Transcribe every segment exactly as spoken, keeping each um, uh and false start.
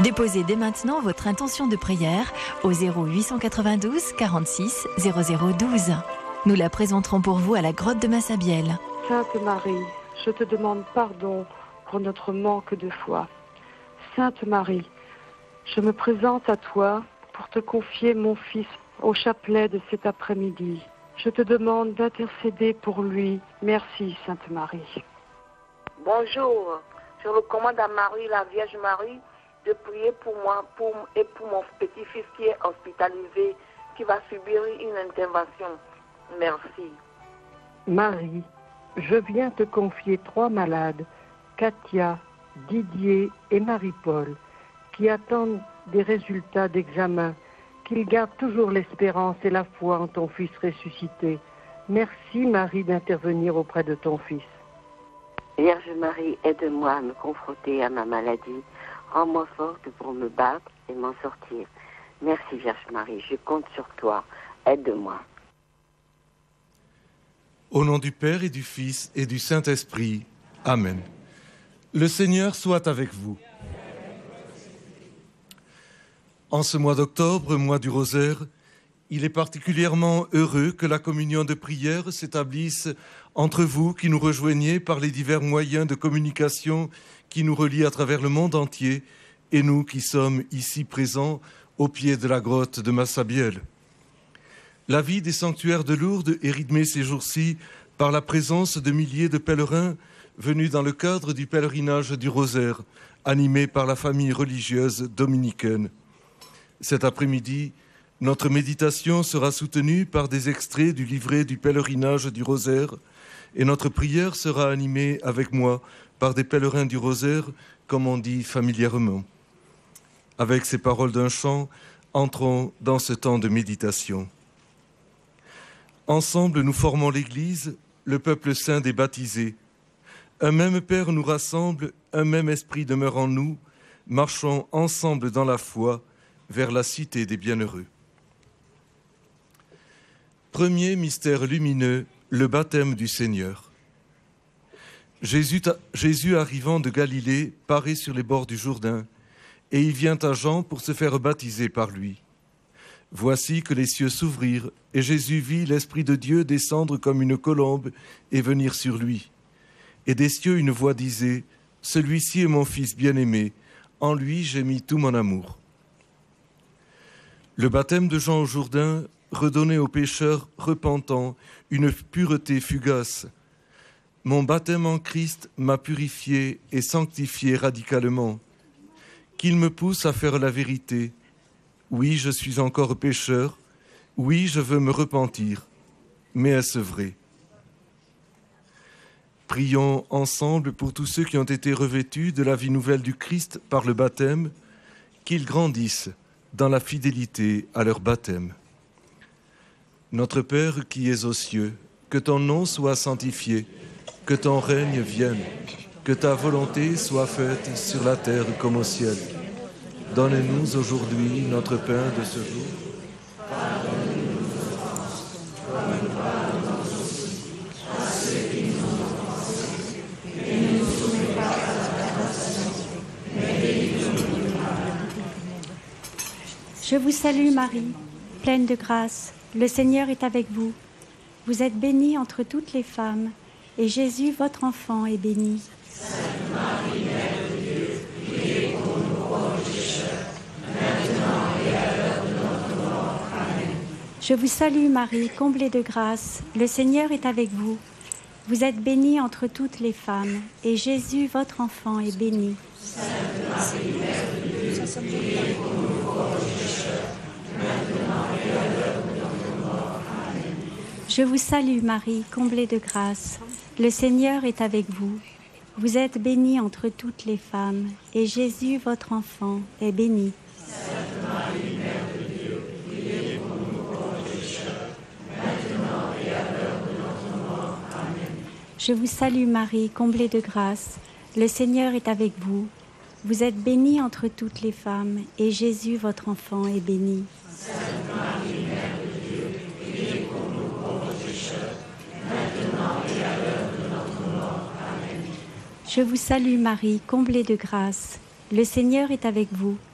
Déposez dès maintenant votre intention de prière au zéro huit cent quatre-vingt-douze quarante-six zéro zéro douze. Nous la présenterons pour vous à la grotte de Massabielle. Sainte Marie, je te demande pardon pour notre manque de foi. Sainte Marie, je me présente à toi pour te confier mon fils au chapelet de cet après-midi. Je te demande d'intercéder pour lui. Merci, Sainte Marie. Bonjour, je recommande à Marie, la Vierge Marie, de prier pour moi pour, et pour mon petit-fils qui est hospitalisé, qui va subir une intervention. Merci. Marie, je viens te confier trois malades, Katia, Didier et Marie-Paul, qui attendent des résultats d'examen, qu'ils gardent toujours l'espérance et la foi en ton Fils ressuscité. Merci Marie d'intervenir auprès de ton Fils. Vierge Marie, aide-moi à me confronter à ma maladie. Rends-moi forte pour me battre et m'en sortir. Merci Vierge Marie, je compte sur toi. Aide-moi. Au nom du Père et du Fils et du Saint-Esprit. Amen. Le Seigneur soit avec vous. En ce mois d'octobre, mois du rosaire, il est particulièrement heureux que la communion de prière s'établisse entre vous qui nous rejoignez par les divers moyens de communication qui nous relient à travers le monde entier et nous qui sommes ici présents au pied de la grotte de Massabielle. La vie des sanctuaires de Lourdes est rythmée ces jours-ci par la présence de milliers de pèlerins venus dans le cadre du pèlerinage du rosaire, animé par la famille religieuse dominicaine. Cet après-midi, notre méditation sera soutenue par des extraits du livret du pèlerinage du rosaire et notre prière sera animée avec moi par des pèlerins du rosaire, comme on dit familièrement. Avec ces paroles d'un chant, entrons dans ce temps de méditation. Ensemble, nous formons l'Église, le peuple saint des baptisés. Un même Père nous rassemble, un même Esprit demeure en nous. Marchons ensemble dans la foi vers la cité des bienheureux. Premier mystère lumineux, le baptême du Seigneur. Jésus, Jésus arrivant de Galilée, paraît sur les bords du Jourdain, et il vient à Jean pour se faire baptiser par lui. Voici que les cieux s'ouvrirent, et Jésus vit l'Esprit de Dieu descendre comme une colombe et venir sur lui. Et des cieux une voix disait, « Celui-ci est mon Fils bien-aimé, en lui j'ai mis tout mon amour. » Le baptême de Jean au Jourdain redonnait aux pécheurs repentants une pureté fugace. Mon baptême en Christ m'a purifié et sanctifié radicalement. Qu'il me pousse à faire la vérité. Oui, je suis encore pécheur. Oui, je veux me repentir. Mais est-ce vrai? Prions ensemble pour tous ceux qui ont été revêtus de la vie nouvelle du Christ par le baptême, qu'ils grandissent dans la fidélité à leur baptême. Notre Père qui es aux cieux, que ton nom soit sanctifié, que ton règne vienne, que ta volonté soit faite sur la terre comme au ciel. Donne-nous aujourd'hui notre pain de ce jour. Pardonne-nous nos offenses, comme nous pardonnons aussi à ceux qui nous ont offensés, et ne nous soumets pas à la tentation, mais délivre-nous du mal. Je vous salue Marie, pleine de grâce, le Seigneur est avec vous. Vous êtes bénie entre toutes les femmes, et Jésus, votre enfant, est béni. Sainte Marie, Mère de Dieu, priez pour nous pauvres pécheurs, maintenant et à l'heure de notre mort. Amen. Je vous salue Marie, comblée de grâce, le Seigneur est avec vous. Vous êtes bénie entre toutes les femmes, et Jésus, votre enfant, est béni. Sainte Marie, Mère de Dieu, priez pour nous pauvres pécheurs, maintenant et à l'heure de notre mort. Amen. Je vous salue Marie, comblée de grâce, le Seigneur est avec vous. Vous êtes bénie entre toutes les femmes, et Jésus, votre enfant, est béni. Sainte Marie, Mère de Dieu, priez pour nous pauvres pécheurs, maintenant et à l'heure de notre mort. Amen. Je vous salue Marie, comblée de grâce, le Seigneur est avec vous. Vous êtes bénie entre toutes les femmes, et Jésus, votre enfant, est béni. Sainte Marie, Mère de Dieu, priez pour nous pauvres pécheurs, maintenant et à l'heure de notre mort. Amen. Je vous salue Marie, comblée de grâce, le Seigneur est avec vous.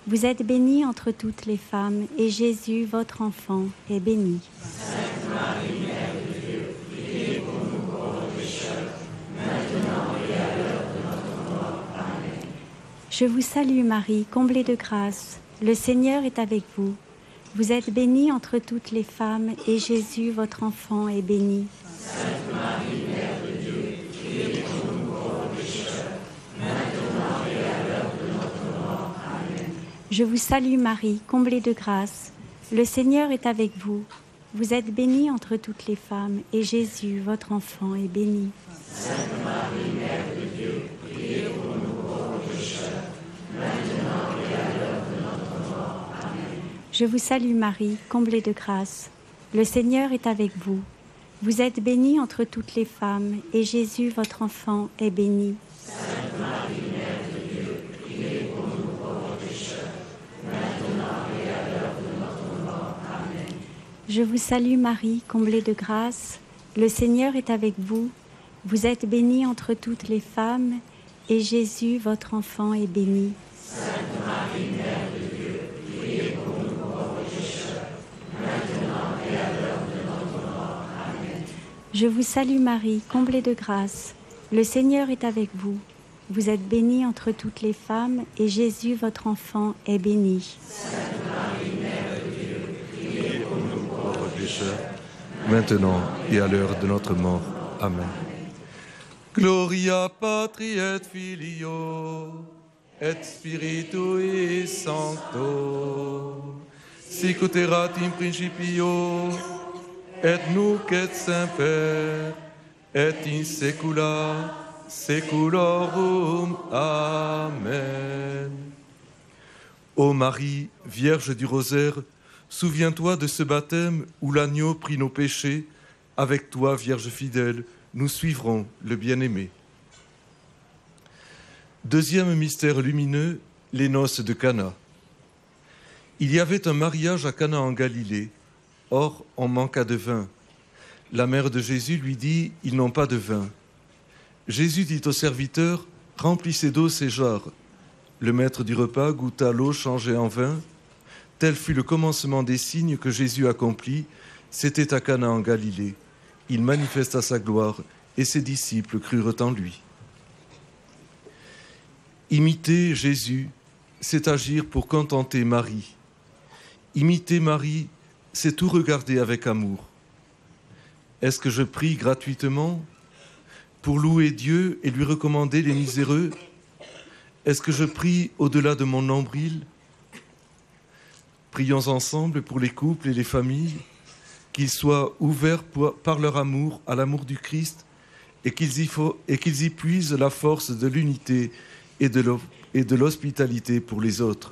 Vous êtes bénie entre toutes les femmes, et Jésus, votre enfant, est béni. Sainte Marie, Mère de Dieu, priez pour nous pauvres pécheurs, maintenant et à l'heure de notre mort. Amen. Je vous salue Marie, comblée de grâce. Le Seigneur est avec vous. Vous êtes bénie entre toutes les femmes, et Jésus, votre enfant, est béni. Sainte Marie, Mère de Dieu, priez pour nous pauvres pécheurs, maintenant et à l'heure de notre mort. Amen. Je vous salue Marie, comblée de grâce. Le Seigneur est avec vous. Vous êtes bénie entre toutes les femmes, et Jésus, votre enfant, est béni. Sainte Marie, Mère de Dieu, priez pour nous pauvres pécheurs, maintenant et à l'heure de notre mort. Amen. Je vous salue Marie, comblée de grâce. Le Seigneur est avec vous. Vous êtes bénie entre toutes les femmes, et Jésus, votre enfant, est béni. Sainte Marie, Mère de Dieu, priez pour nous pauvres pécheurs, maintenant et à l'heure de notre mort. Amen. Je vous salue Marie, comblée de grâce. Le Seigneur est avec vous. Vous êtes bénie entre toutes les femmes, et Jésus, votre enfant, est béni. Sainte Marie, Mère de Dieu, priez pour nous pauvres pécheurs, maintenant et à l'heure de notre mort. Amen. Je vous salue Marie, comblée de grâce. Le Seigneur est avec vous. Vous êtes bénie entre toutes les femmes, et Jésus, votre enfant, est béni. Sainte Marie, Mère de Dieu, priez pour nous pauvres pécheurs, maintenant et à l'heure de notre mort. Amen. Gloria Patri et Filio et Spiritui Sancto, sic ut erat in principio et nunc et semper et in saecula saeculorum. Amen. Ô Marie, Vierge du Rosaire, souviens-toi de ce baptême où l'agneau prit nos péchés. Avec toi, Vierge fidèle, nous suivrons le bien-aimé. Deuxième mystère lumineux, les noces de Cana. Il y avait un mariage à Cana en Galilée. Or, on manqua de vin. La mère de Jésus lui dit, « Ils n'ont pas de vin. » Jésus dit au serviteur, « Remplissez d'eau ces jarres. » Le maître du repas goûta l'eau changée en vin. Tel fut le commencement des signes que Jésus accomplit. C'était à Cana en Galilée. Il manifesta sa gloire et ses disciples crurent en lui. Imiter Jésus, c'est agir pour contenter Marie. Imiter Marie, c'est tout regarder avec amour. Est-ce que je prie gratuitement pour louer Dieu et lui recommander les miséreux? Est-ce que je prie au-delà de mon nombril? Prions ensemble pour les couples et les familles, qu'ils soient ouverts par leur amour à l'amour du Christ et qu'ils y, faut, et qu'ils y puisent la force de l'unité et de l'hospitalité pour les autres.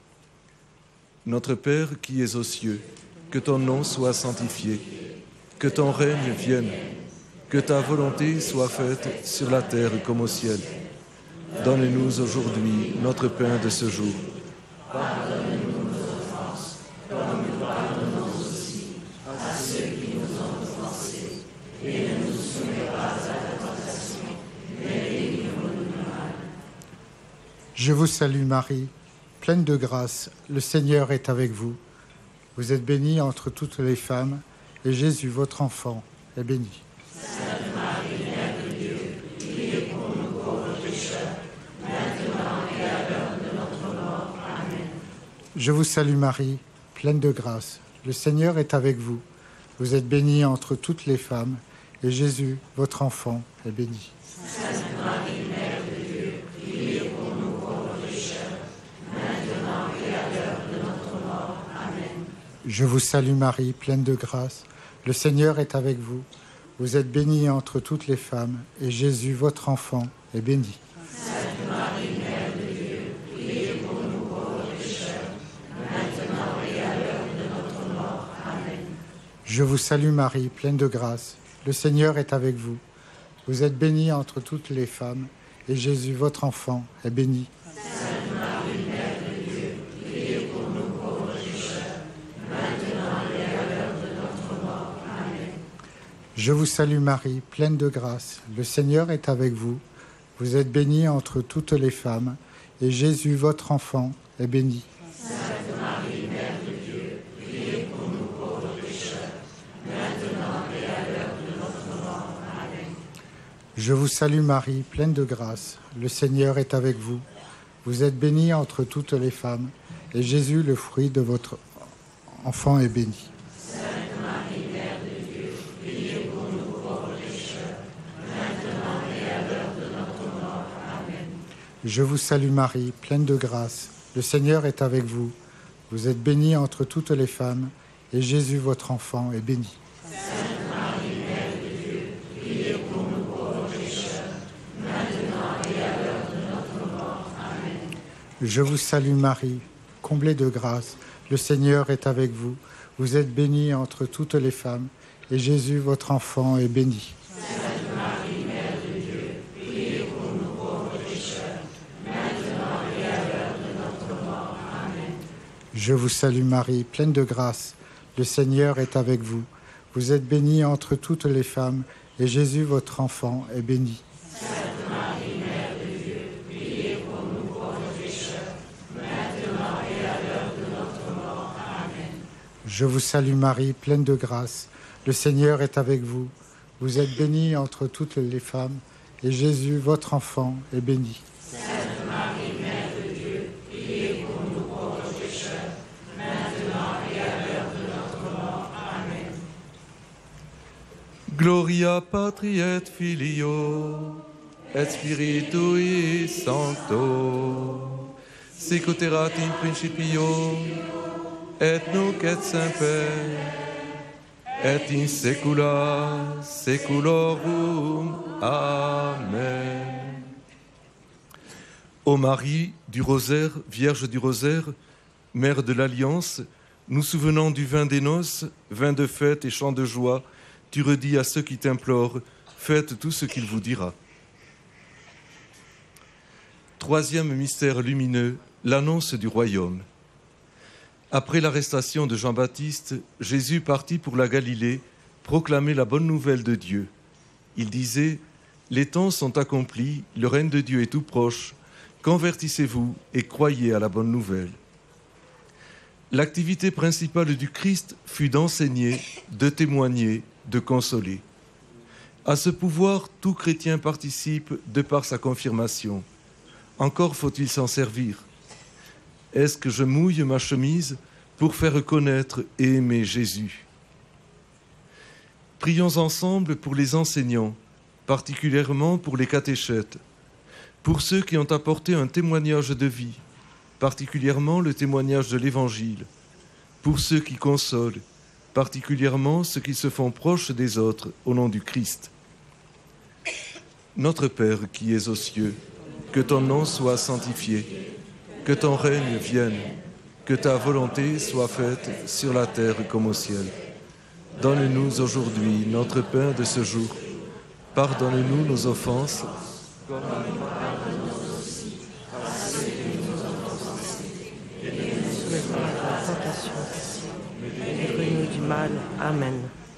Notre Père qui es aux cieux, que ton nom soit sanctifié, que ton règne vienne, que ta volonté soit faite sur la terre comme au ciel. Donne-nous aujourd'hui notre pain de ce jour. Pardonne-nous nos offenses, comme nous pardonnons aussi à ceux qui nous ont offensés, et ne nous soumets pas à la tentation, mais délivre-nous du mal. Je vous salue Marie, pleine de grâce, le Seigneur est avec vous. Vous êtes bénie entre toutes les femmes, et Jésus, votre enfant, est béni. Sainte Marie, Mère de Dieu, priez pour nous pauvres pécheurs, maintenant et à l'heure de notre mort. Amen. Je vous salue Marie, pleine de grâce, le Seigneur est avec vous. Vous êtes bénie entre toutes les femmes, et Jésus, votre enfant, est béni. Sainte Marie, Mère de Dieu, priez pour nous pauvres pécheurs, maintenant et à l'heure de notre mort. Amen. Je vous salue Marie, pleine de grâce, le Seigneur est avec vous. Vous êtes bénie entre toutes les femmes, et Jésus, votre enfant, est béni. Sainte Marie, Mère de Dieu, priez pour nous pauvres pécheurs, maintenant et à l'heure de notre mort. Amen. Je vous salue Marie, pleine de grâce, le Seigneur est avec vous. Vous êtes bénie entre toutes les femmes, et Jésus, votre enfant, est béni. Sainte Marie, Mère de Dieu, priez pour nous pauvres pécheurs, maintenant et à l'heure de notre mort. Amen. Je vous salue Marie, pleine de grâce, le Seigneur est avec vous. Vous êtes bénie entre toutes les femmes, et Jésus, votre enfant, est béni. Je vous salue Marie, pleine de grâce. Le Seigneur est avec vous. Vous êtes bénie entre toutes les femmes, et Jésus, le fruit de votre enfant, est béni. Sainte Marie, Mère de Dieu, priez pour nous pauvres pécheurs, maintenant et à l'heure de notre mort. Amen. Je vous salue Marie, pleine de grâce. Le Seigneur est avec vous. Vous êtes bénie entre toutes les femmes, et Jésus, votre enfant, est béni. Sainte Marie, Mère de Dieu, priez pour nous pauvres pécheurs, maintenant et à l'heure de notre mort. Amen. Je vous salue Marie, comblée de grâce. Le Seigneur est avec vous. Vous êtes bénie entre toutes les femmes, et Jésus, votre enfant, est béni. Sainte Marie, Mère de Dieu, priez pour nous pauvres pécheurs, maintenant et à l'heure de notre mort. Amen. Je vous salue Marie, pleine de grâce. Le Seigneur est avec vous. Vous êtes bénie entre toutes les femmes, et Jésus, votre enfant, est béni. Sainte Marie, Mère de Dieu, priez pour nous pauvres pécheurs, maintenant et à l'heure de notre mort. Amen. Je vous salue Marie, pleine de grâce. Le Seigneur est avec vous. Vous êtes bénie entre toutes les femmes, et Jésus, votre enfant, est béni. Sainte Marie, Mère de Dieu, priez pour nous pauvres pécheurs, maintenant et à l'heure de notre mort. Amen. Gloria Patri et Filio et Spiritui Sancto, sic ut erat in principio et nunc et semper et in saecula saeculorum. Amen. Ô Marie du Rosaire, Vierge du Rosaire, Mère de l'Alliance, nous souvenant du vin des noces, vin de fête et chant de joie, tu redis à ceux qui t'implorent, faites tout ce qu'il vous dira. Troisième mystère lumineux, l'annonce du royaume. Après l'arrestation de Jean-Baptiste, Jésus partit pour la Galilée, proclamer la bonne nouvelle de Dieu. Il disait, « Les temps sont accomplis, le règne de Dieu est tout proche, convertissez-vous et croyez à la bonne nouvelle. » L'activité principale du Christ fut d'enseigner, de témoigner, de consoler. À ce pouvoir, tout chrétien participe de par sa confirmation. Encore faut-il s'en servir. Est-ce que je mouille ma chemise pour faire connaître et aimer Jésus? Prions ensemble pour les enseignants, particulièrement pour les catéchètes, pour ceux qui ont apporté un témoignage de vie, particulièrement le témoignage de l'Évangile, pour ceux qui consolent, particulièrement ceux qui se font proches des autres au nom du Christ. Notre Père qui es aux cieux, que ton nom soit sanctifié, que ton règne vienne, que ta volonté soit faite sur la terre comme au ciel. Donne-nous aujourd'hui notre pain de ce jour. Pardonne-nous nos offenses, comme nous pardonnons aussi à ceux qui nous ont offensés, et ne nous soumets pas à la tentation, mais délivre-nous du mal. Amen.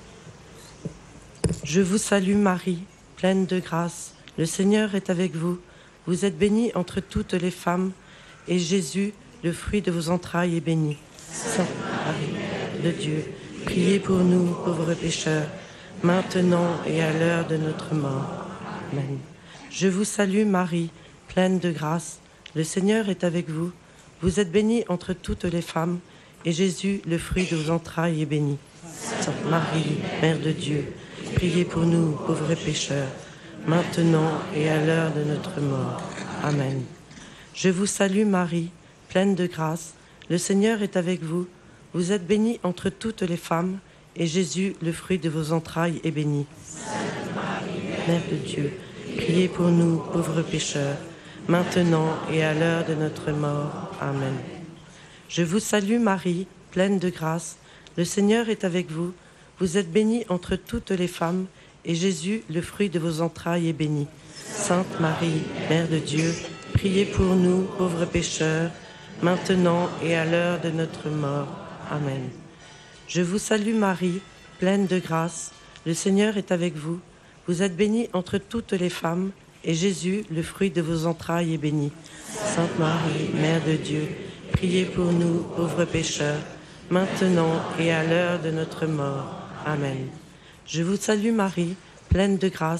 Je vous salue Marie, pleine de grâce. Le Seigneur est avec vous. Vous êtes bénie entre toutes les femmes, et Jésus, le fruit de vos entrailles, est béni. Sainte Marie, Mère de Dieu, priez pour nous, pauvres pécheurs, maintenant et à l'heure de notre mort. Amen. Je vous salue Marie, pleine de grâce. Le Seigneur est avec vous. Vous êtes bénie entre toutes les femmes, et Jésus, le fruit de vos entrailles, est béni. Sainte Marie, Mère de Dieu, priez pour nous, pauvres pécheurs, maintenant et à l'heure de notre mort. Amen. Je vous salue Marie, pleine de grâce. Le Seigneur est avec vous. Vous êtes bénie entre toutes les femmes, et Jésus, le fruit de vos entrailles, est béni. Sainte Marie, Mère de Dieu, priez pour nous, pauvres pécheurs, maintenant et à l'heure de notre mort. Amen. Je vous salue Marie, pleine de grâce. Le Seigneur est avec vous. Vous êtes bénie entre toutes les femmes, et Jésus, le fruit de vos entrailles, est béni. Sainte Marie, Mère de Dieu, priez pour nous, pauvres pécheurs, maintenant et à l'heure de notre mort. Amen. Je vous salue Marie, pleine de grâce. Le Seigneur est avec vous. Vous êtes bénie entre toutes les femmes, et Jésus, le fruit de vos entrailles, est béni. Sainte Marie, Mère de Dieu, priez pour nous, pauvres pécheurs, maintenant et à l'heure de notre mort. Amen. Je vous salue Marie, pleine de grâce.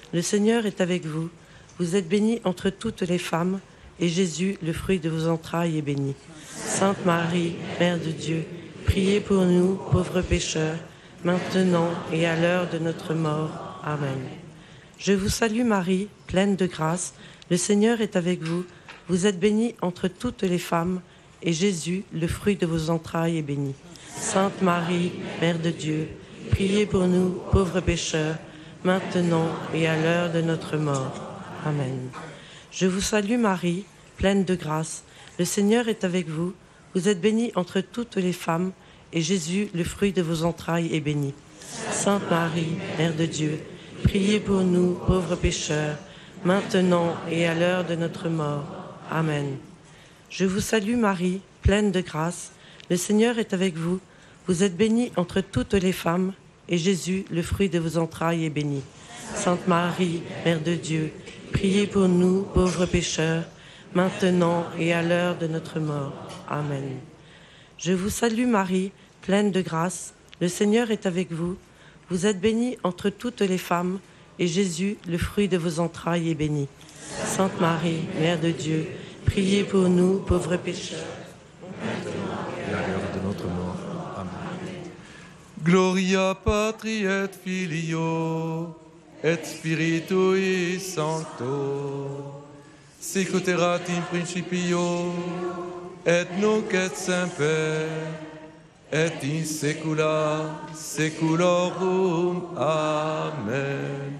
le Seigneur est avec vous. Vous êtes bénie entre toutes les femmes, et Jésus, le fruit de vos entrailles, est béni. Sainte Marie, Mère de Dieu, priez pour nous, pauvres pécheurs, maintenant et à l'heure de notre mort. Amen. Je vous salue Marie, pleine de grâce, le Seigneur est avec vous. Vous êtes bénie entre toutes les femmes, et Jésus, le fruit de vos entrailles, est béni. Sainte Marie, Mère de Dieu, priez pour nous, pauvres pécheurs, maintenant et à l'heure de notre mort. Amen. Je vous salue Marie, pleine de grâce, le Seigneur est avec vous. Vous êtes bénie entre toutes les femmes, et Jésus, le fruit de vos entrailles, est béni. Sainte Marie, Mère de Dieu, priez pour nous, pauvres pécheurs, maintenant et à l'heure de notre mort. Amen. Je vous salue Marie, pleine de grâce, le Seigneur est avec vous. Vous êtes bénie entre toutes les femmes, et Jésus, le fruit de vos entrailles, est béni. Sainte Marie, Mère de Dieu, priez pour nous, pauvres pécheurs, maintenant et à l'heure de notre mort. Amen. Je vous salue Marie, pleine de grâce, le Seigneur est avec vous. Vous êtes bénie entre toutes les femmes, et Jésus, le fruit de vos entrailles, est béni. Sainte Marie, Mère de Dieu, priez pour nous, pauvres pécheurs, maintenant et à l'heure de notre mort. Amen. Gloria Patri et Filio et Spiritui Sancto, sic ut erat in principio, et nunc et semper, et in saecula saeculorum. Amen.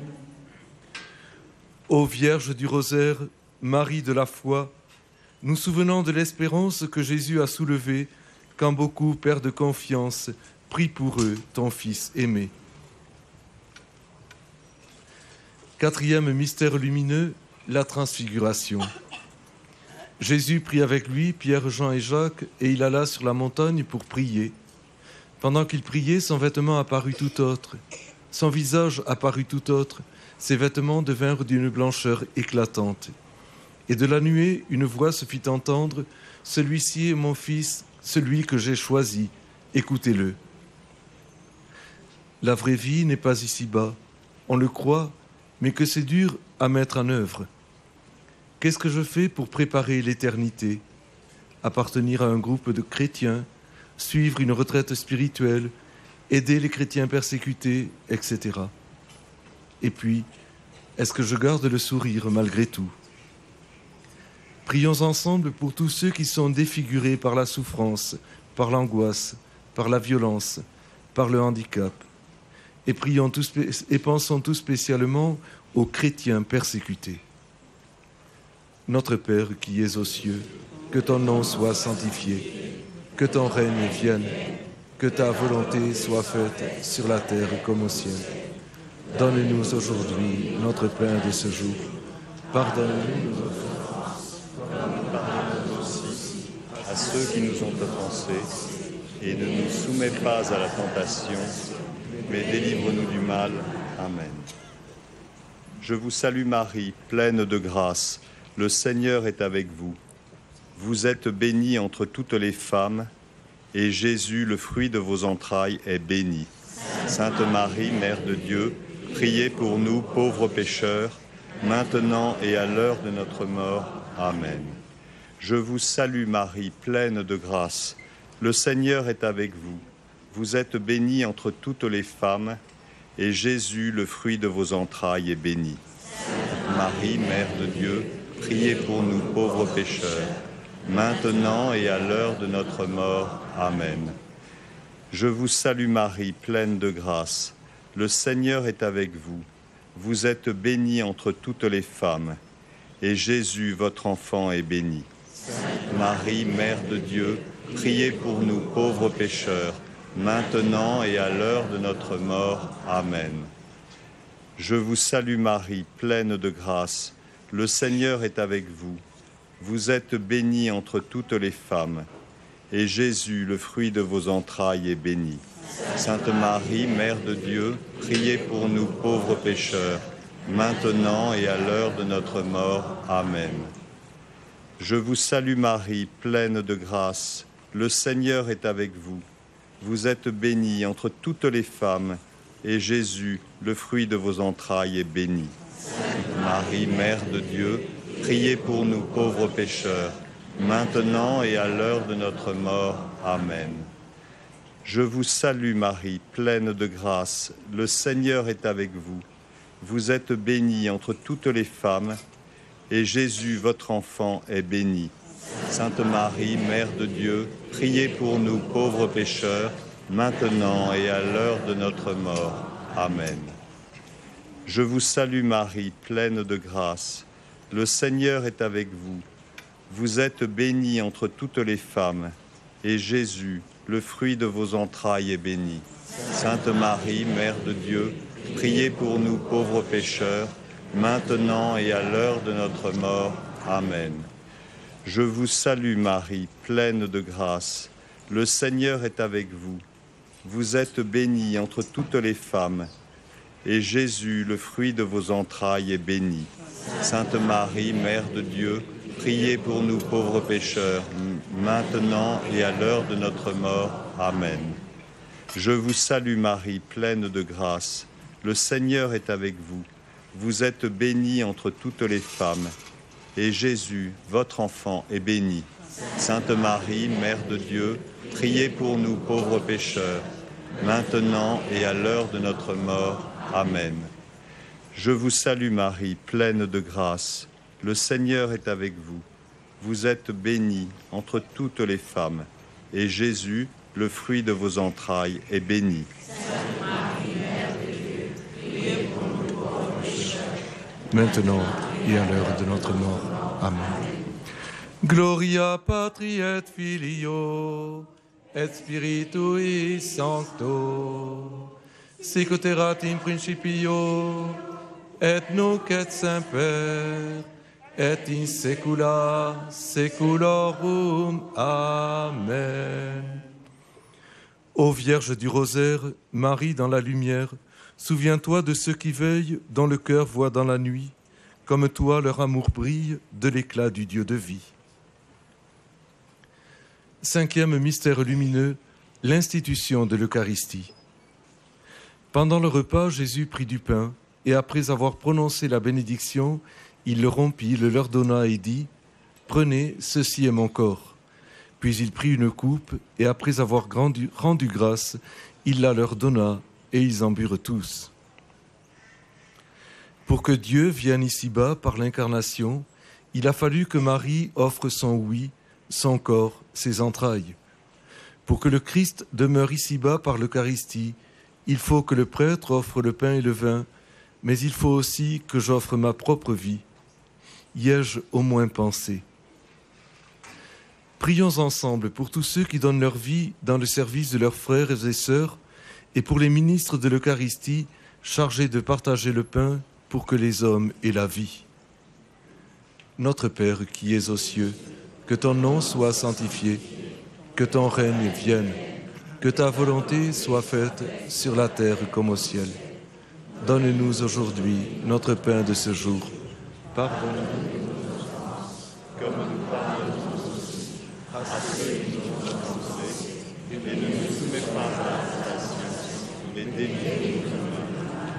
Ô Vierge du Rosaire, Marie de la foi, nous souvenons de l'espérance que Jésus a soulevée quand beaucoup perdent confiance. Prie pour eux, ton Fils aimé. Quatrième mystère lumineux, la transfiguration. Jésus prit avec lui Pierre, Jean et Jacques, et il alla sur la montagne pour prier. Pendant qu'il priait, son vêtement apparut tout autre. Son visage apparut tout autre. Ses vêtements devinrent d'une blancheur éclatante. Et de la nuée, une voix se fit entendre. « Celui-ci est mon Fils, celui que j'ai choisi. Écoutez-le. » La vraie vie n'est pas ici-bas. On le croit, mais que c'est dur à mettre en œuvre. Qu'est-ce que je fais pour préparer l'éternité? Appartenir à un groupe de chrétiens, suivre une retraite spirituelle, aider les chrétiens persécutés, et cetera. Et puis, est-ce que je garde le sourire malgré tout? Prions ensemble pour tous ceux qui sont défigurés par la souffrance, par l'angoisse, par la violence, par le handicap. Et, prions tous, et pensons tout spécialement aux chrétiens persécutés. Notre Père qui es aux cieux, que ton nom soit sanctifié, que ton règne vienne, que ta volonté soit faite sur la terre comme au ciel. Donne-nous aujourd'hui notre pain de ce jour. Pardonne-nous nos offenses, comme nous pardonnons aussi à ceux qui nous ont offensés, et ne nous soumets pas à la tentation, mais délivre-nous du mal. Amen. Je vous salue Marie, pleine de grâce. Le Seigneur est avec vous. Vous êtes bénie entre toutes les femmes, et Jésus, le fruit de vos entrailles, est béni. Sainte Marie, Mère de Dieu, priez pour nous, pauvres pécheurs, maintenant et à l'heure de notre mort. Amen. Je vous salue Marie, pleine de grâce. Le Seigneur est avec vous. Vous êtes bénie entre toutes les femmes, et Jésus, le fruit de vos entrailles, est béni. Marie, Mère de Dieu, priez pour nous pauvres pécheurs, maintenant et à l'heure de notre mort. Amen. Je vous salue Marie, pleine de grâce. Le Seigneur est avec vous. Vous êtes bénie entre toutes les femmes, et Jésus, votre enfant, est béni. Marie, Mère de Dieu, priez pour nous pauvres pécheurs, maintenant et à l'heure de notre mort. Amen. Je vous salue Marie, pleine de grâce. Le Seigneur est avec vous. Vous êtes bénie entre toutes les femmes, et Jésus, le fruit de vos entrailles, est béni. Sainte Marie, Mère de Dieu, priez pour nous pauvres pécheurs, maintenant et à l'heure de notre mort. Amen. Je vous salue Marie, pleine de grâce. Le Seigneur est avec vous. Vous êtes bénie entre toutes les femmes, et Jésus, le fruit de vos entrailles, est béni. Marie, Mère de Dieu, priez pour nous pauvres pécheurs, maintenant et à l'heure de notre mort. Amen. Je vous salue Marie, pleine de grâce, le Seigneur est avec vous. Vous êtes bénie entre toutes les femmes, et Jésus, votre enfant, est béni. Sainte Marie, Mère de Dieu, priez pour nous pauvres pécheurs, maintenant et à l'heure de notre mort. Amen. Je vous salue Marie, pleine de grâce, le Seigneur est avec vous. Vous êtes bénie entre toutes les femmes, et Jésus, le fruit de vos entrailles, est béni. Sainte Marie, Mère de Dieu, priez pour nous pauvres pécheurs, maintenant et à l'heure de notre mort. Amen. Je vous salue Marie, pleine de grâce, le Seigneur est avec vous. Vous êtes bénie entre toutes les femmes, et Jésus, le fruit de vos entrailles, est béni. Sainte Marie, Mère de Dieu, priez pour nous pauvres pécheurs, maintenant et à l'heure de notre mort. Amen. Je vous salue Marie, pleine de grâce, le Seigneur est avec vous. Vous êtes bénie entre toutes les femmes, et Jésus, votre enfant, est béni. Sainte Marie, Mère de Dieu, priez pour nous pauvres pécheurs, maintenant et à l'heure de notre mort. Amen. Je vous salue Marie, pleine de grâce, le Seigneur est avec vous. Vous êtes bénie entre toutes les femmes, et Jésus, le fruit de vos entrailles, est béni. Sainte Marie, Mère de Dieu, priez pour nous pauvres pécheurs, maintenant et à l'heure de notre mort. Amen. Gloria Patri et Filio et Spiritui Sancto, sic ut erat in principio et nunc et semper et in saecula saeculorum. Amen. Ô Vierge du Rosaire, Marie dans la lumière, souviens-toi de ceux qui veillent, dont le cœur voit dans la nuit, comme toi leur amour brille de l'éclat du Dieu de vie. Cinquième mystère lumineux, l'institution de l'Eucharistie. Pendant le repas, Jésus prit du pain, et après avoir prononcé la bénédiction, il le rompit, le leur donna et dit « Prenez, ceci est mon corps ». Puis il prit une coupe, et après avoir rendu, rendu grâce, il la leur donna, et ils en burent tous. Pour que Dieu vienne ici-bas par l'incarnation, il a fallu que Marie offre son oui, son corps, ses entrailles. Pour que le Christ demeure ici-bas par l'Eucharistie, il faut que le prêtre offre le pain et le vin, mais il faut aussi que j'offre ma propre vie. Y ai-je au moins pensé? Prions ensemble pour tous ceux qui donnent leur vie dans le service de leurs frères et sœurs et pour les ministres de l'Eucharistie chargés de partager le pain pour que les hommes aient la vie. Notre Père qui es aux cieux, que ton nom soit sanctifié, que ton règne vienne, que ta volonté soit faite sur la terre comme au ciel. Donne-nous aujourd'hui notre pain de ce jour. Pardonne-nous nos offenses, comme nous pardonnons aussi à ceux qui nous ont offensés, et ne nous soumets pas à la tentation, mais délivre-nous du mal.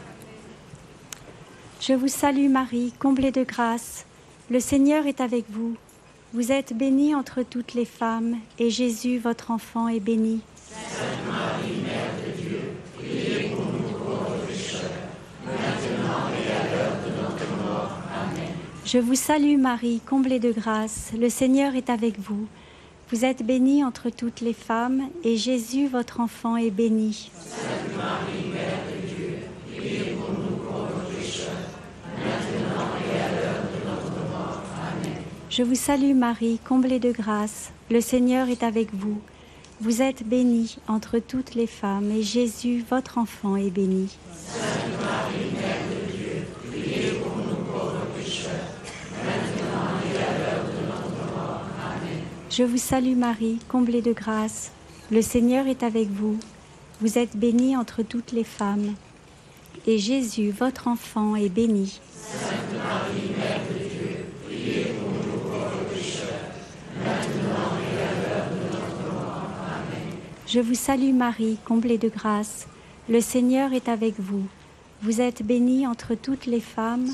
Je vous salue Marie, comblée de grâce. Le Seigneur est avec vous. Vous êtes bénie entre toutes les femmes, et Jésus, votre enfant, est béni. Sainte Marie, Mère de Dieu, priez pour nous pauvres pécheurs, maintenant et à l'heure de notre mort. Amen. Je vous salue Marie, comblée de grâce. Le Seigneur est avec vous. Vous êtes bénie entre toutes les femmes, et Jésus, votre enfant, est béni. Sainte Marie, Mère de Dieu, priez pour nous pauvres pécheurs, maintenant et à l'heure de notre mort. Amen. Je vous salue Marie, comblée de grâce. Le Seigneur est avec vous. Vous êtes bénie entre toutes les femmes, et Jésus, votre enfant, est béni. Sainte Marie, Mère de Dieu, priez pour nous pauvres pécheurs, maintenant et à l'heure de notre mort. Amen. Je vous salue Marie, comblée de grâce. Le Seigneur est avec vous. Vous êtes bénie entre toutes les femmes, et Jésus, votre enfant, est béni. Sainte Marie, Mère de Dieu, priez pour nous pauvres pécheurs, maintenant et à l'heure de notre mort. Amen. Je vous salue Marie, comblée de grâce. Le Seigneur est avec vous. Vous êtes bénie entre toutes les femmes,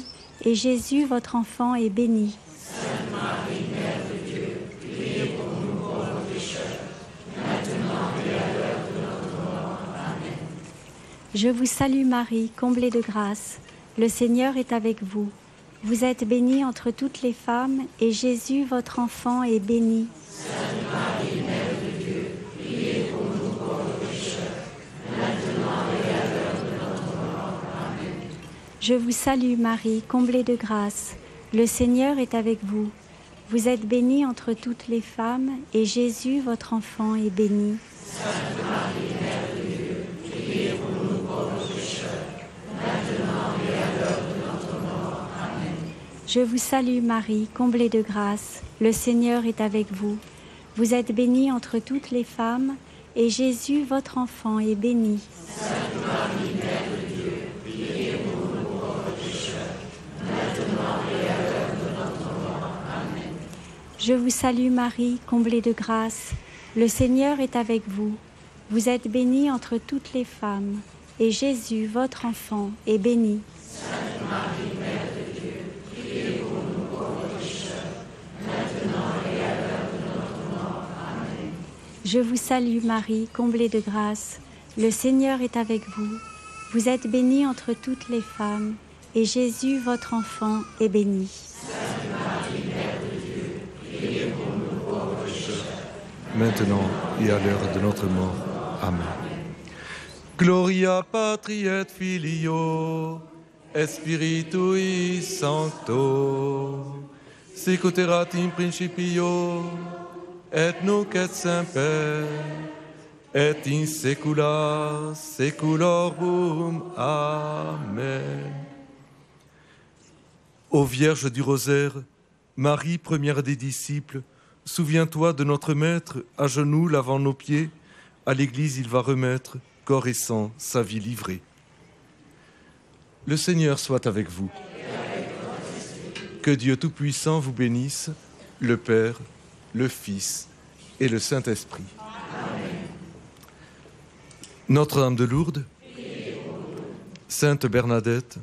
et Jésus, votre enfant, est béni. Sainte Marie, Mère de Dieu, priez pour nous pauvres pécheurs, maintenant et à l'heure de notre mort. Amen. Je vous salue Marie, comblée de grâce. Le Seigneur est avec vous. Vous êtes bénie entre toutes les femmes, et Jésus, votre enfant, est béni. Sainte Marie, Mère de Dieu, priez pour nous pauvres pécheurs, maintenant et à l'heure de notre mort. Amen. Je vous salue Marie, comblée de grâce. Le Seigneur est avec vous. Vous êtes bénie entre toutes les femmes, et Jésus, votre enfant, est béni. Sainte Marie, Mère de Dieu, priez pour nous pauvres pécheurs, maintenant et à l'heure de notre mort. Amen. Je vous salue Marie, comblée de grâce. Le Seigneur est avec vous. Vous êtes bénie entre toutes les femmes, et Jésus, votre enfant, est béni. Sainte Marie, Mère de Dieu, priez pour nous pauvres pécheurs, maintenant et à l'heure de notre mort. Amen. Je vous salue Marie, comblée de grâce. Le Seigneur est avec vous. Vous êtes bénie entre toutes les femmes, et Jésus, votre enfant, est béni. Sainte Marie, Mère de Dieu, priez pour nous pauvres pécheurs, maintenant et à l'heure de notre mort. Amen. Je vous salue Marie, comblée de grâce. Le Seigneur est avec vous. Vous êtes bénie entre toutes les femmes, et Jésus, votre enfant, est béni. Sainte Marie, Mère de Dieu, priez pour nous pauvres pécheurs, maintenant et à l'heure de notre mort. Amen. Gloria Patri et Filio, et Spiritui Sancto, sic ut erat in principio, et nunc et semper, et in saecula saeculorum. Amen. Ô Vierge du Rosaire, Marie, première des disciples, souviens-toi de notre Maître, à genoux lavant nos pieds. À l'Église, il va remettre, corps et sang, sa vie livrée. Le Seigneur soit avec vous. Que Dieu Tout-Puissant vous bénisse, le Père, le Fils et le Saint-Esprit. Notre-Dame de Lourdes, Sainte Bernadette,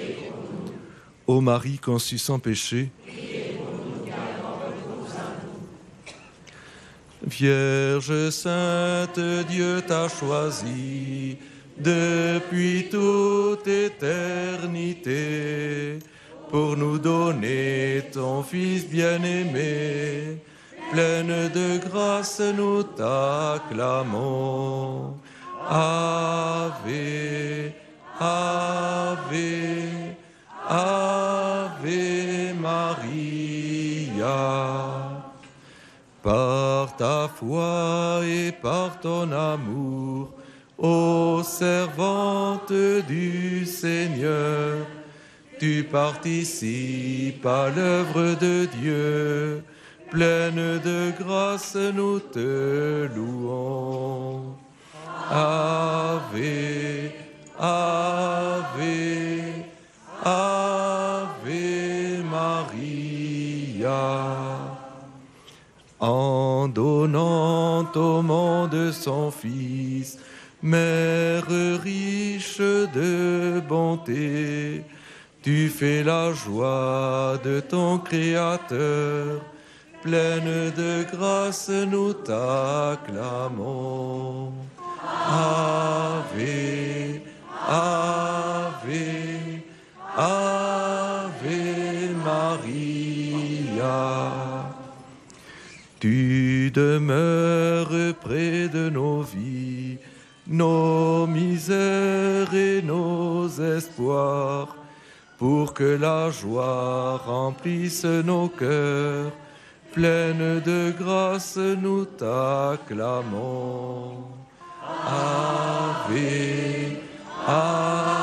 ô Marie conçue sans péché, Vierge sainte, Dieu t'a choisie depuis toute éternité pour nous donner ton Fils bien-aimé. Pleine de grâce, nous t'acclamons. Ave, Ave, Ave Maria. Par ta foi et par ton amour, ô servante du Seigneur, tu participes à l'œuvre de Dieu. Pleine de grâce, nous te louons. Ave, Ave, Ave Maria. En donnant au monde son Fils, Mère riche de bonté, tu fais la joie de ton Créateur. Pleine de grâce, nous t'acclamons. Ave, Ave, Ave Maria. Tu demeures près de nos vies, nos misères et nos espoirs, pour que la joie remplisse nos cœurs. Pleine de grâce, nous t'acclamons. Ave, Ave.